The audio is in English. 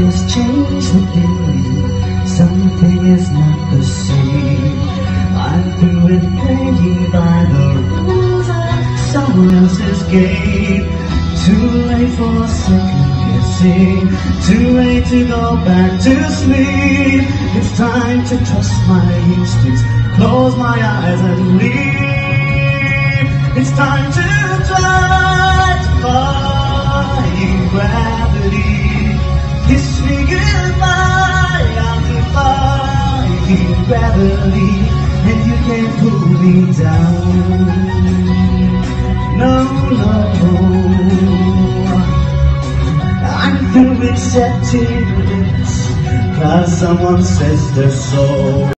has changed within me. Something is not the same. I'm through with playing by the rules of someone else's game. Too late for second guessing, too late to go back to sleep. It's time to trust my instincts, close my eyes and leave. It's time to try defying gravity. Kiss me goodbye, I'm defying gravity, and you can't pull me down. No, no, I'm through accepting this, 'cause someone says they're so.